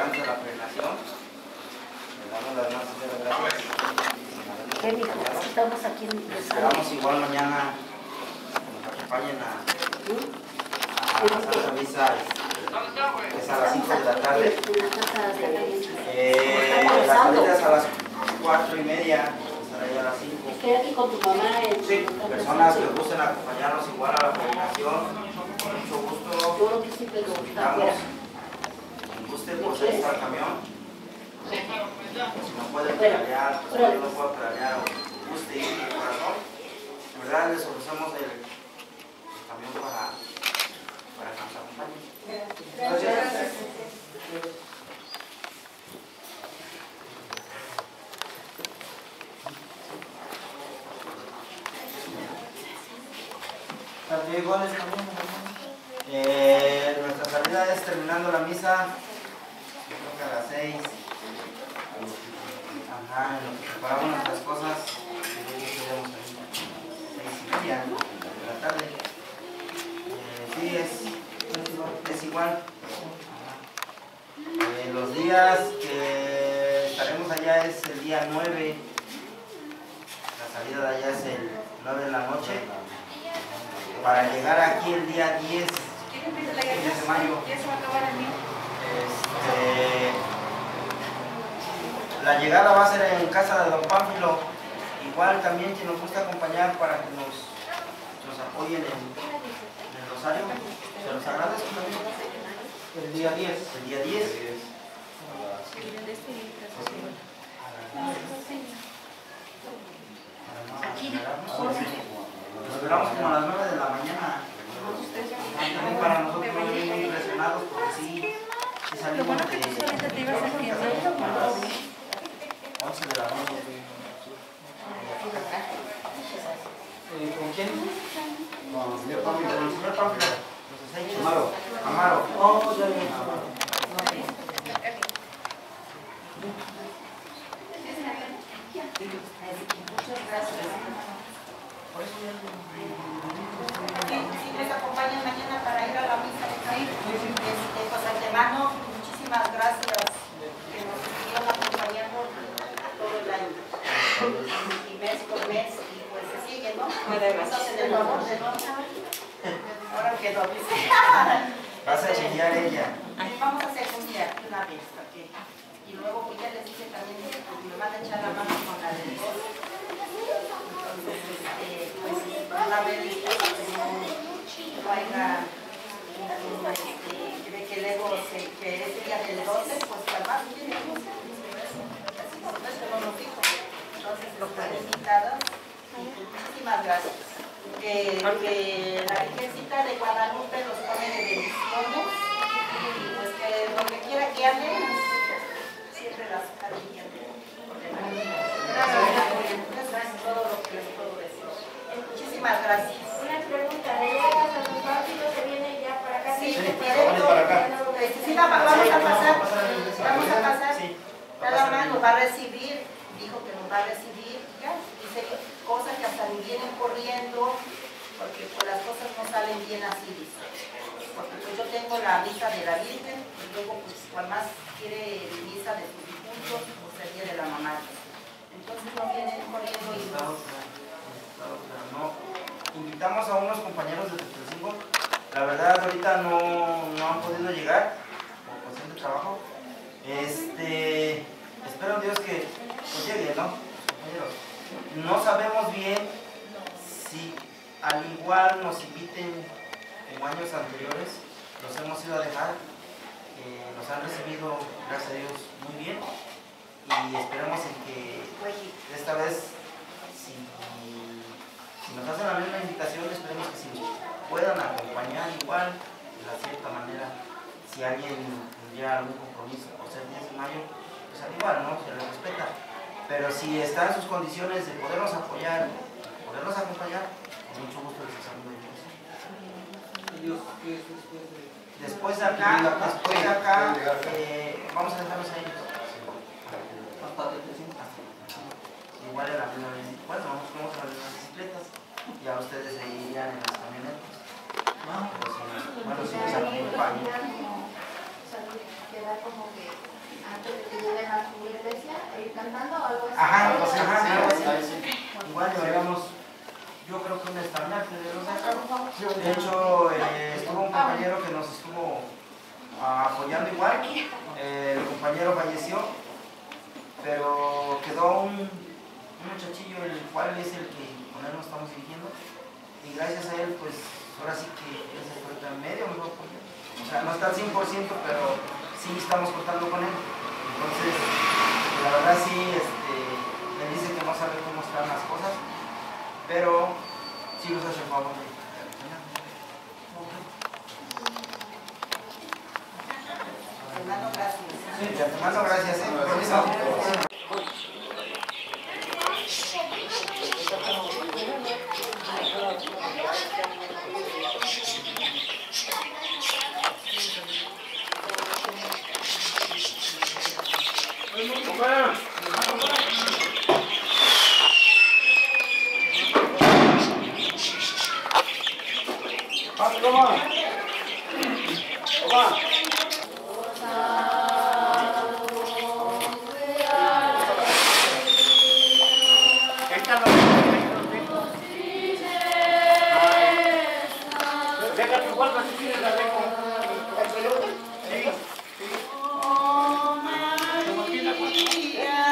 antes de la peregrinación. Le damos las más sinceras gracias. ¿Qué dijo? Estamos aquí en el Esperamos igual mañana que nos acompañen a la Santa Misa, es a las 5 de la tarde. La salida es a las 4:30, estará a las 5. Estoy aquí con tu mamá. Sí, personas que gusten acompañarnos igual a la peregrinación, con mucho gusto. Yo creo que sí, pero está afuera. Quien guste, pues ahí está el camión. Si no puede pedalear, pues no puede pedalear o guste ir de corazón. De verdad les ofrecemos el camión para que nos acompañen. Gracias. Iguales también, nuestra salida es terminando la misa, creo que a las 6. Ajá, en lo que preparamos nuestras cosas, tenemos ahí 6:30 de la tarde. Sí, es igual. Los días que estaremos allá es el día 9. La salida de allá es el 9 de la noche. Para llegar aquí el día 10 de mayo. La llegada va a ser en casa de don Pánfilo. Igual también quien nos gusta acompañar para que nos apoyen en el rosario. Se los agradezco también. El día 10. El día 10. Nos esperamos como a las 9 de la mañana. También para nosotros muy impresionados porque sí salimos de 11 de la noche. ¿Con quién? Con el señor Pánfilo. Con el señor Pánfilo. Amaro. Oh, ya bien. Muchas gracias. Si les acompañan mañana para ir a la misa, pues antemano, muchísimas gracias que nos estuvieron acompañando todo el año. Y mes por mes, y pues se sigue, ¿no? Nos hacen el favor de no. Ahora que no dice. Vas a chillar ella. Vamos a secundar una vez, porque. Y luego pues ya les dije también que me van a echar la mano con la del 2. Entonces, pues van a ver dispuestos que no vaya, que luego que ese día del 12, pues además tiene que ser, eso no nos dijo. Entonces, los están invitados y muchísimas gracias. Que la Virgencita de Guadalupe los pone de bendiciones y pues que donde quiera que anden, siempre las cariñas. Gracias por todo lo que les puedo decir. Muchísimas gracias. Una pregunta, ¿de llegas a Don Pánfilo se viene ya para acá? Sí, directo. Para acá. Sí, vamos a pasar. Vamos a pasar. Nada más nos va a recibir, dijo que nos va a recibir, ya. Dice cosas que hasta ni vienen corriendo, porque pues las cosas no salen bien así, dice. Porque pues yo tengo la misa de la Virgen, y luego pues cuando más quiere misa de sus difuntos, pues el día de la mamá. Entonces no vienen corriendo y no. Invitamos a unos compañeros de Tetelcingo. La verdad ahorita no han podido llegar por cuestión de trabajo. Espero en Dios que pues lleguen, ¿no? Compañeros. No sabemos bien si al igual nos inviten como años anteriores. Los hemos ido a dejar. Nos han recibido, gracias a Dios, muy bien. Y esperamos en que esta vez, si nos hacen la misma invitación, esperemos que si nos puedan acompañar igual, de cierta manera, si alguien tendría algún compromiso por ser 10 de mayo, pues al igual, ¿no? Se les respeta. Pero si está en sus condiciones de podernos apoyar, podernos acompañar, con mucho gusto les hacemos la invitación. Después de acá, vamos a dejarlos a ellos. Igual en la primera vez, bueno, vamos a las bicicletas, ya ustedes se irían en las camionetas. Bueno, si nos acompañan. Queda como que cantando o algo así. Ajá, algo así. Igual deberíamos, yo creo que un estandarte de los de De hecho, estuvo un compañero que nos estuvo apoyando igual. El compañero falleció, pero quedó un muchachillo, el cual es el que con él nos estamos dirigiendo. Y gracias a él, pues ahora sí que ese fue el medio, ¿no? O sea, no está al 100%, pero sí estamos contando con él. Entonces, la verdad sí, él dice que no sabe cómo están las cosas, pero sí nos hace el favor de Hermano, gracias. sí, de antemano, gracias. Permiso. Oh, María.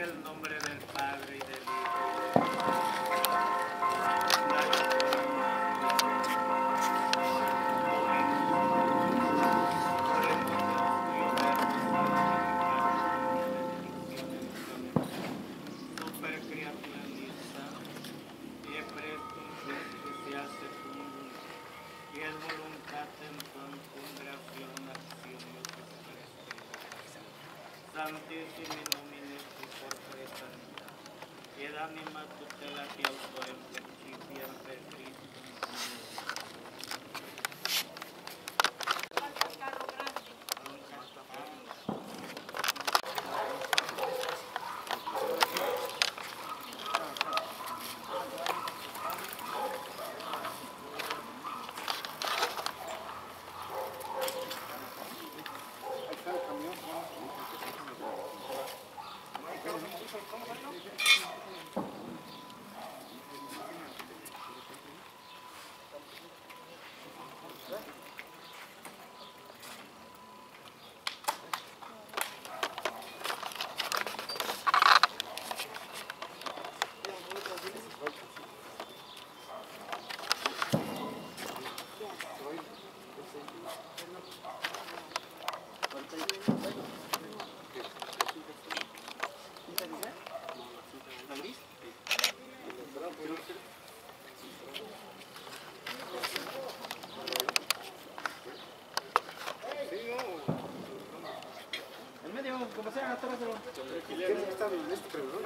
el nombre del Padre y del Hijo. Super criatura lisa, y es presto que se hace tu voluntad, y es voluntad en tu acción, Santísimi nomine tu corpore sanità, ed anima tutela ti autorem principiam per Cristo. Como sea, tómaselo. ¿Quién está en este proveedor?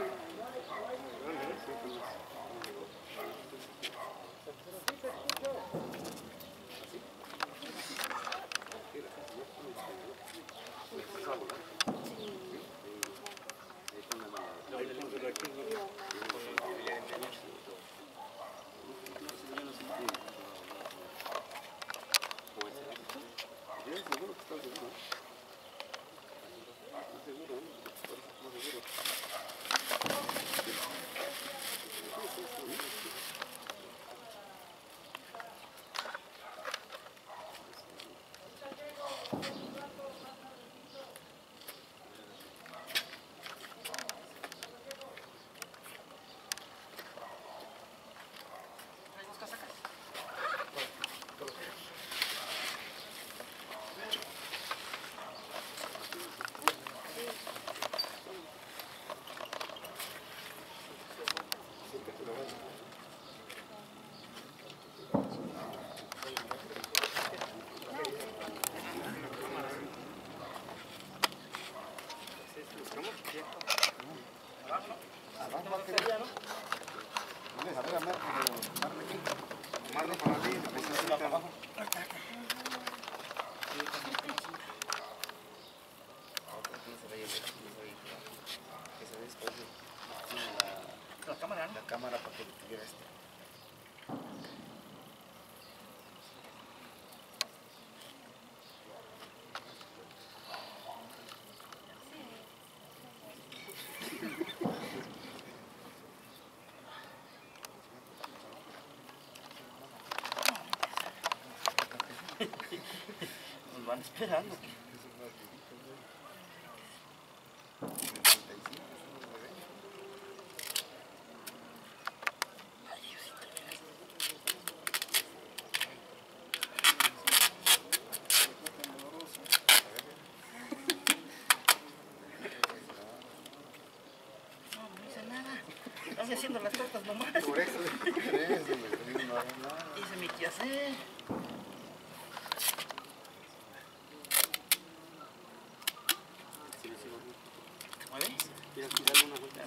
La cámara para que tuviera esto. Nos van esperando. Estás haciendo las tortas nomás. Por eso, no. Hice mi quehacer. ¿Te mueves? ¿Quieres tirar una vuelta?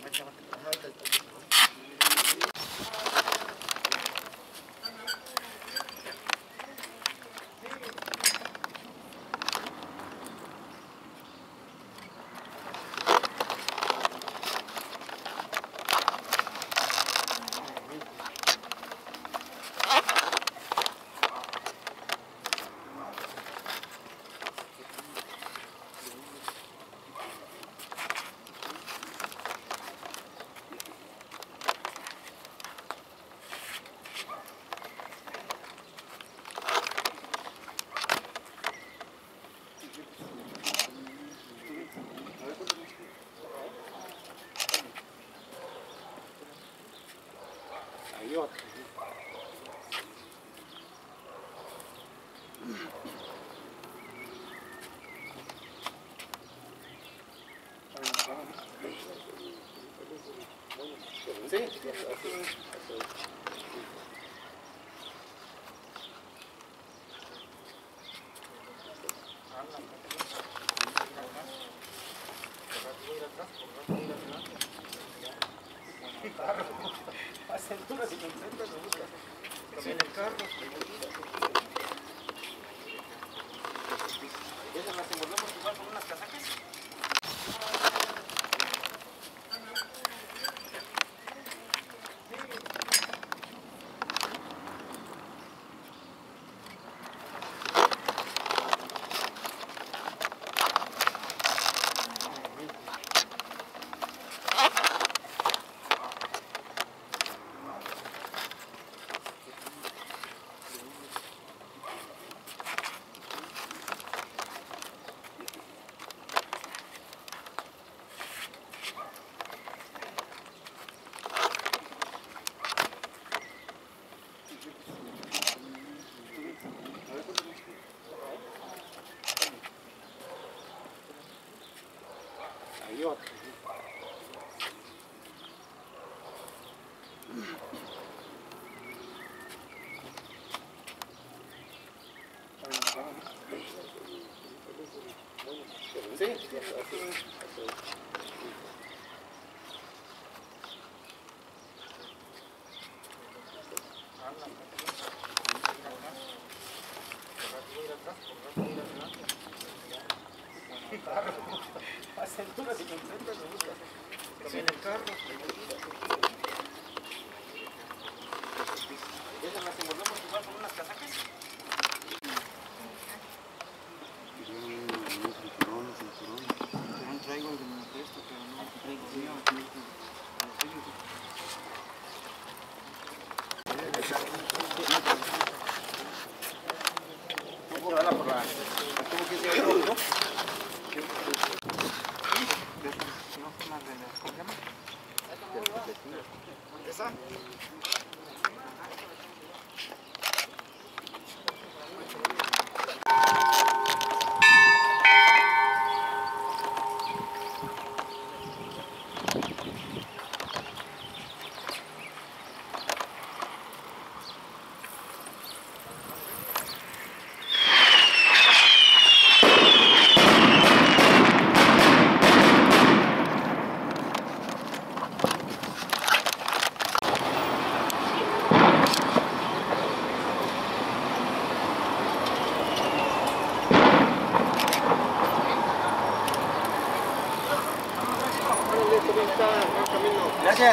Gracias.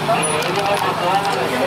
¿no?